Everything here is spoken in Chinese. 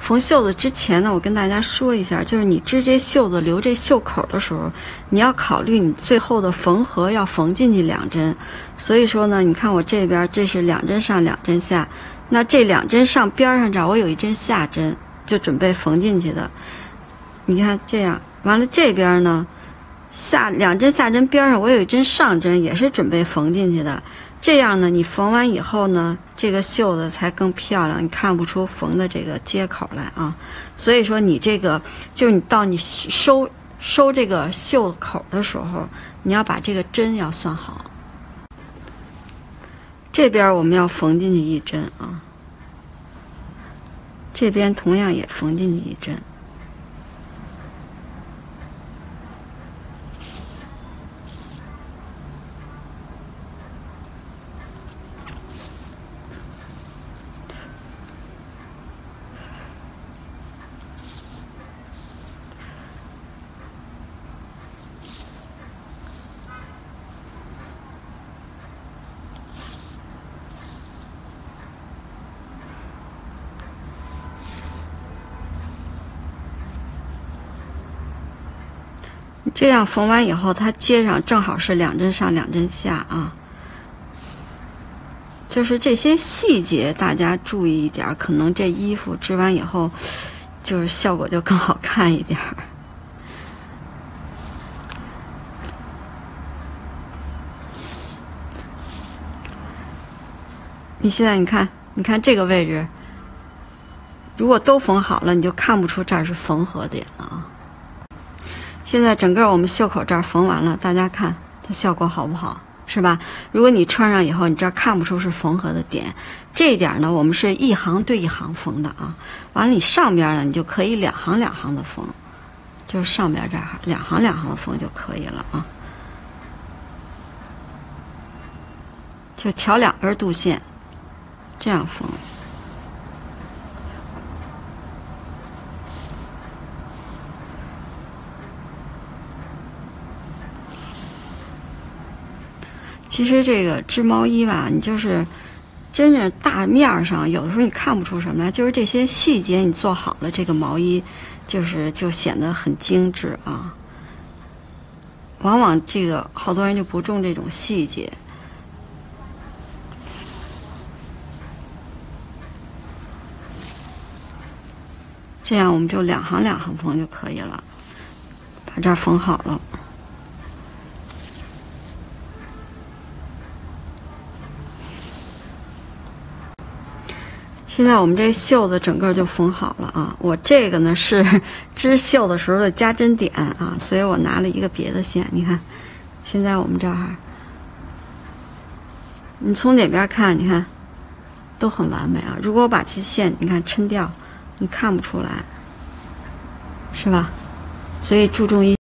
缝袖子之前呢，我跟大家说一下，就是你织这袖子留这袖口的时候，你要考虑你最后的缝合要缝进去2针。所以说呢，你看我这边这是2针上2针下，那这2针上边上这儿我有1针下针，就准备缝进去的。你看这样，完了这边呢，2针下针边上我有1针上针，也是准备缝进去的。这样呢，你缝完以后呢，这个袖子才更漂亮，你看不出缝的这个接口来啊。所以说你这个就是你到你收这个袖口的时候，你要把这个针要算好。这边我们要缝进去1针啊，这边同样也缝进去1针。这样缝完以后，它接上正好是2针上2针下啊。就是这些细节大家注意一点，可能这衣服织完以后，就是效果就更好看一点。你现在你看这个位置，如果都缝好了，你就看不出这儿是缝合点了啊。现在整个我们袖口这儿缝完了，大家看它效果好不好，是吧？如果你穿上以后，你这儿看不出是缝合的点，这一点呢，我们是一行对一行缝的啊。完了，你上边呢，你就可以2行2行的缝，就是上边这儿2行2行的缝就可以了啊。就调2根肚线，这样缝。其实这个织毛衣吧，你就是真正大面上，有的时候你看不出什么来，就是这些细节你做好了，这个毛衣就显得很精致啊。往往这个好多人就不重这种细节。这样我们就2行2行缝就可以了，把这儿缝好了。现在我们这袖子整个就缝好了啊！我这个呢是织袖的时候的加针点啊，所以我拿了一个别的线。你看，现在我们这儿，你从哪边看，你看都很完美啊。如果我把这线你看抻掉，你看不出来，是吧？所以注重一。